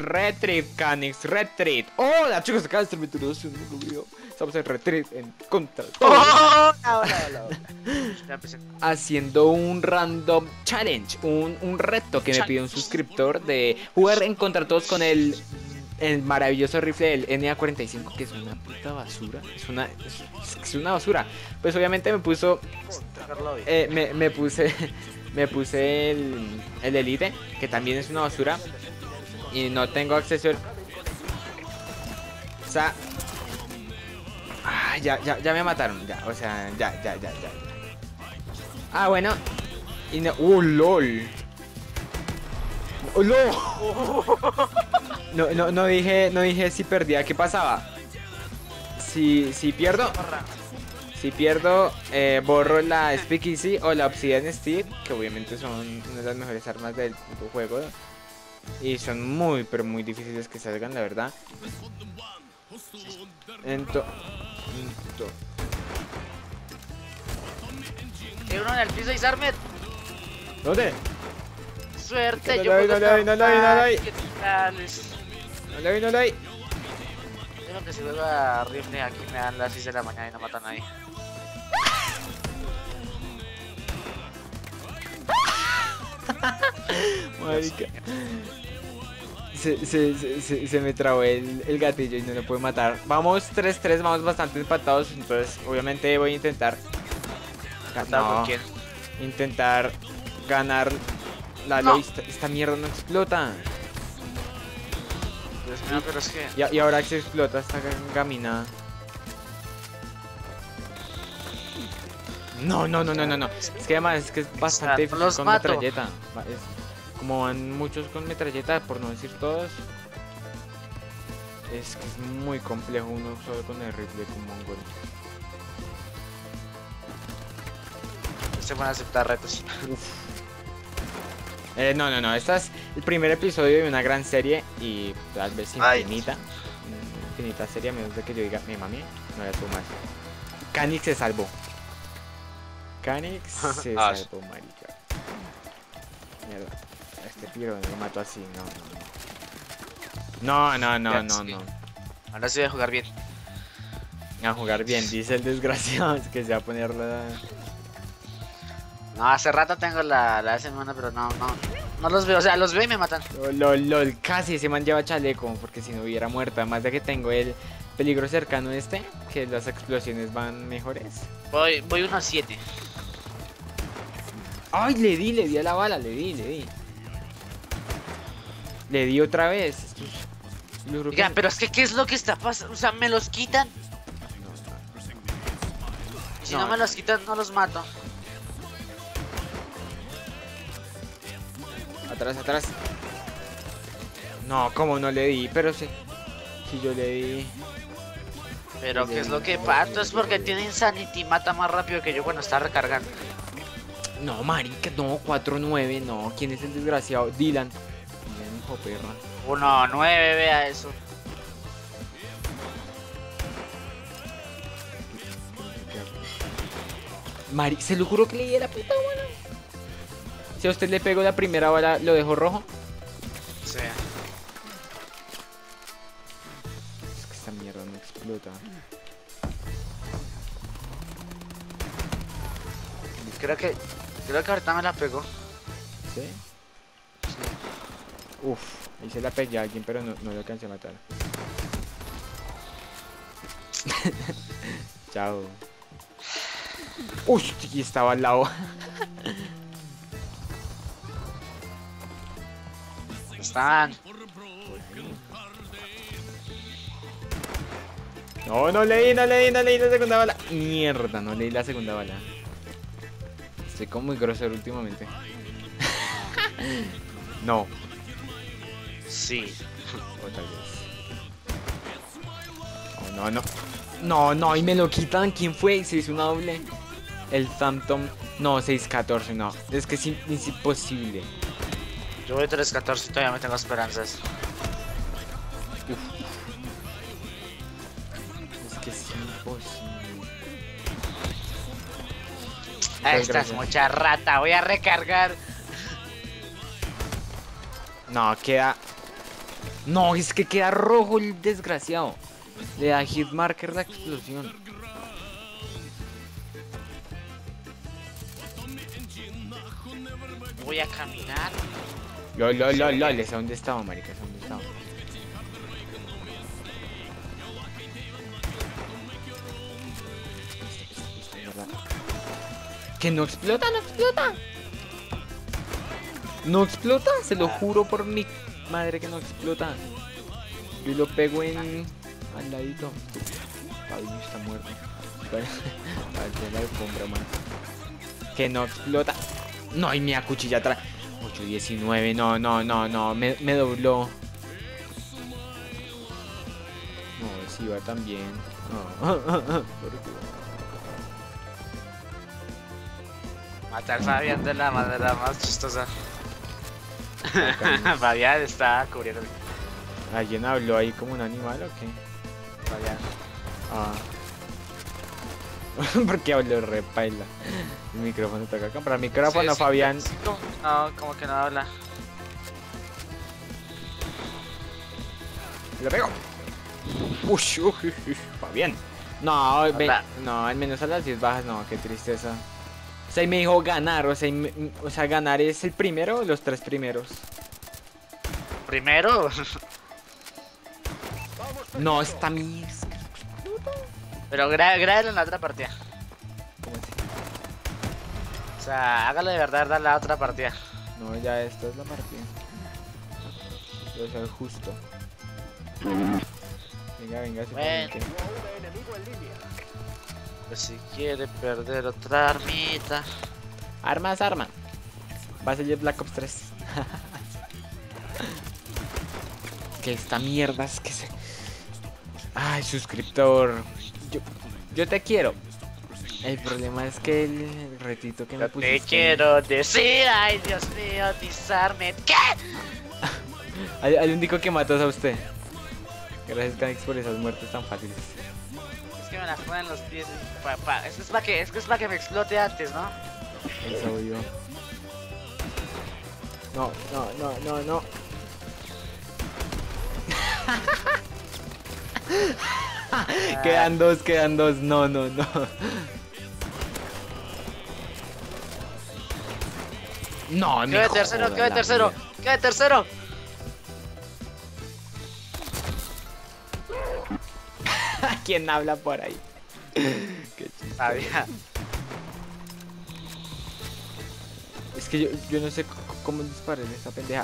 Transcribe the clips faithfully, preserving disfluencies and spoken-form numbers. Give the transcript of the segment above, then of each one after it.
Retreat, Canix, Retreat. Hola chicos, acá está el veintidós, un nuevo video. Estamos en Retreat en contra de todo. Oh, no, no, no. Haciendo un random challenge, un, un reto que me pidió un suscriptor de jugar en contra todos con el, el maravilloso rifle del N A cuarenta y cinco, que es una puta basura. Es una, es, es una basura. Pues obviamente me puso, eh, me, me puse, me puse el, el Elite, que también es una basura. Y no tengo acceso al... O sea... Ah, ya, ya, ya me mataron, ya, o sea, ya, ya, ya, ya. Ah, bueno. Y no... ¡Uh, lol! ¡Oh, no! No, no, no dije, no dije si perdía, ¿qué pasaba? Si, si pierdo... Si pierdo, eh, borro la Speakeasy o la Obsidian Steel, que obviamente son una de las mejores armas del juego. Y son muy, pero muy difíciles que salgan, la verdad. Ento... Ento... Hay uno en el piso, Isarmet. ¿Dónde? Suerte, No yo lo vi, no puedo lo vi, no lo vi, no lo vi. ¿Qué tales? No lo vi, no lo vi. Creo que si juego a rifle aquí me dan las seis de la mañana y no matan a nadie. Marica. Se, se, se, se, se me trabó el, el gatillo y no lo puedo matar. Vamos tres tres, vamos bastante empatados. Entonces obviamente voy a intentar No. no, intentar ganar la No. esta, esta mierda no explota. Dios mío, pero es que... Y, y ahora que se explota esta gaminada. No, no, no, no, no, no. Es que además es que es bastante O sea, no difícil los con mato. metralleta. Va, es- como van muchos con metralleta, por no decir todos. Es que es muy complejo uno solo con el rifle como mongol. Se van a aceptar retos. Eh, no, no, no. Este es el primer episodio de una gran serie y tal vez Ay. infinita. mm, Infinita serie, a menos de que yo diga, mi mami, no la tuvo más. Canix se salvó. Canix se Ah, salvó, marica. Mierda. Este piro lo mató así, no, no. No, no, no, no, Sí. no. Ahora sí voy a jugar bien. A jugar bien, dice el desgraciado. Es que se va a poner la... No, hace rato tengo la, la semana, pero no, no. No los veo, o sea, los veo y me matan. Lol, lol, casi ese man lleva chaleco, porque si no hubiera muerto. Además de que tengo el peligro cercano este, que las explosiones van mejores. Voy, voy uno a siete. Ay, le di, le di a la bala, le di, le di. Le di otra vez. Esto es- yo creo que- Oigan, pero es que, ¿qué es lo que está pasando? O sea, me los quitan. Si no, No. me los quitan, no los mato. Atrás, atrás. No, como no le di, pero sí. Si yo le di. Pero, ¿qué es lo que pasa? Es porque tiene Insanity y mata más rápido que yo cuando está recargando. No, marica, no, cuatro nueve, no. ¿Quién es el desgraciado? Dylan. Dylan, hijo perra. uno nueve, vea eso. Mari, se lo juro que le di a la puta bala. Si a usted le pego la primera bala, ¿lo dejo rojo? Sí. Es que esta mierda no explota. Creo que. Creo que ahorita me la pegó. ¿Sí? Uf, ahí se la pegué a alguien, pero no, no lo alcancé a matar. Chao. Uy, y estaba al lado. Están. No, no leí, no leí, no leí la segunda bala. Mierda, no leí la segunda bala. Estoy como muy grosero últimamente. No, Sí. o tal vez. Oh, no, no. No, no, y me lo quitan. ¿Quién fue? Se hizo una doble. El Phantom. No, seis catorce, no. Es que es, im- es imposible. Yo voy tres catorce y todavía me tengo esperanzas. Uf. Es que es imposible. Ah, Pues esta es gracias. mucha rata, voy a recargar. No, queda. No, es que queda rojo el desgraciado. Le da hit marker la explosión. Voy a caminar. Lol, lol, lol, lol. ¿Esa dónde estaba, marica? ¿Esa dónde estaba? Que no explota, no explota. No explota, se lo juro por mi madre que no explota. Yo lo pego en... al ladito. Pablo está muerto. Para la alfombra, man. Que no explota. No, hay mi acuchilla atrás. ocho diecinueve, no, no, no, no. Me, me dobló. No, si va también. No. Matar a Fabián de la manera más chistosa. Fabián está cubriendo. ¿Alguien habló ahí como un animal o qué? Fabián. Ah. Porque habló re paila. El micrófono toca comprar micrófono, Sí, sí, Fabián. sí, como- no, como que no habla. Lo pego. Ush, ush, ush, ush, Fabián. No, ve, Hola. no, al menos a las diez bajas, no, qué tristeza. O sea, y me dijo ganar, o sea, y me- o sea, ganar es el primero o los tres primeros. Primero. No, está mi... Pero gra grábelo en la otra partida. ¿Cómo así? O sea, hágalo de verdad, verdad la otra partida. No, ya esta es la partida. Debe ser justo. Venga, venga, si Bueno. permite. Pues si quiere perder otra armita. Armas, arma. Va a salir Black Ops tres. Que esta mierda es que se... Ay, suscriptor. Yo, yo te quiero. El problema es que el retito que me Yo te pusiste... quiero decir, ay Dios mío, disarme. ¿Qué? Al, al único que mató es a usted. Gracias, Canix, por esas muertes tan fáciles. Es que me las ponen los pies. Pa, pa. Es que es para que, es que es para que me explote antes, ¿no? Eso yo. No, no, no, no, no. Quedan dos, quedan dos. No, no, no. No, me Queda tercero, joda queda la tercero, vida. queda tercero. ¿Quién habla por ahí? Qué chiste. Fabián. Es que yo, yo no sé c- cómo disparar en esta pendeja.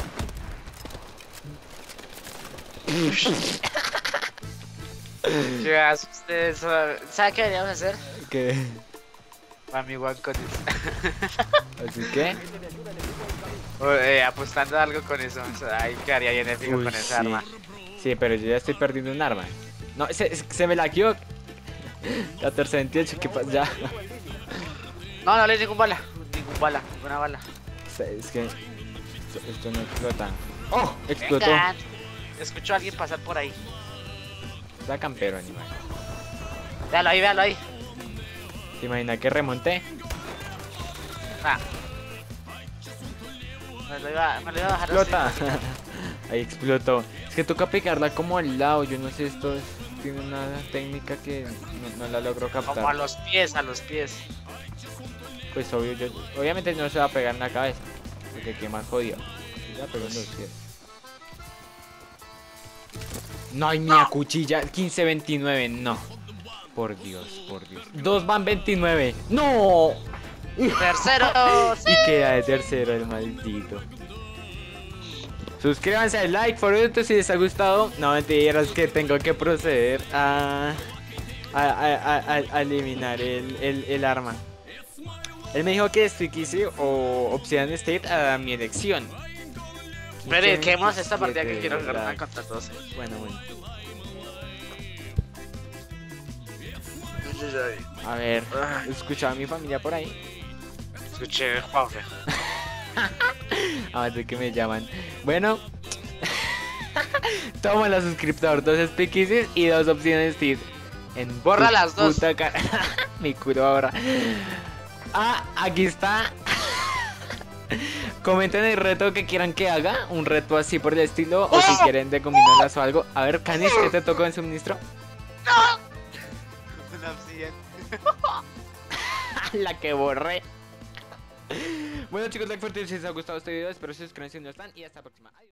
¿Qué hace ustedes? ¿Sabe qué deberíamos hacer? ¿Qué? Mami One con eso. ¿Así que? O, eh, apostando algo con eso. O sea, ahí quedaría bien épico Uy, con esa sí. arma. Sí, pero yo ya estoy perdiendo un arma. No, se, se me la quedó. catorce veintiocho, ¿qué pasa? Ya. No, no le di ningún bala. Ningún bala, ninguna bala. O sea, es que esto, esto no explota. ¡Oh! Explotó. Venga. Escucho a alguien pasar por ahí. Está campero, animal. Véalo ahí, véalo ahí. ¿Se imagina que remonté? Ah. Me lo iba, me lo iba a bajar así. ¡Explota! Ahí explotó. Es que toca pegarla como al lado. Yo no sé, esto es- tiene una técnica que no, no la logro Como a captar. los pies, a los pies. Pues obvio, yo, obviamente no se va a pegar en la cabeza. Porque qué más jodido. Ya pegó en los pies. No hay mi cuchilla. quince veintinueve, no. Por Dios, por Dios. Dos van veintinueve. ¡No! Tercero. Sí. Y queda de tercero el maldito. Suscríbanse al like, por otro si les ha gustado. No mentiras, que tengo que proceder a, a, a, a- a- a eliminar el, el, el arma. Él me dijo que Stick Easy o Obsidian State a mi elección. Pero quedemos esta partida que Siete, quiero ¿verdad? ganar contra todos. Bueno, bueno. A ver, escuchaba a mi familia por ahí. Escuché Juanfe. A ver que me llaman. Bueno. Toma la suscriptor, dos Speakeasies y dos opciones Steve. En Borra tu las dos. puta cara. Mi culo ahora. Ah, aquí está. Comenten el reto que quieran que haga. Un reto así por el estilo. O si quieren de gominolas o algo. A ver, Canis, ¿qué te tocó en suministro? Una obsidian. La que borré. Bueno chicos, like fuerte si les ha gustado este video. Espero que se suscriban si no están. Y hasta la próxima. Adiós.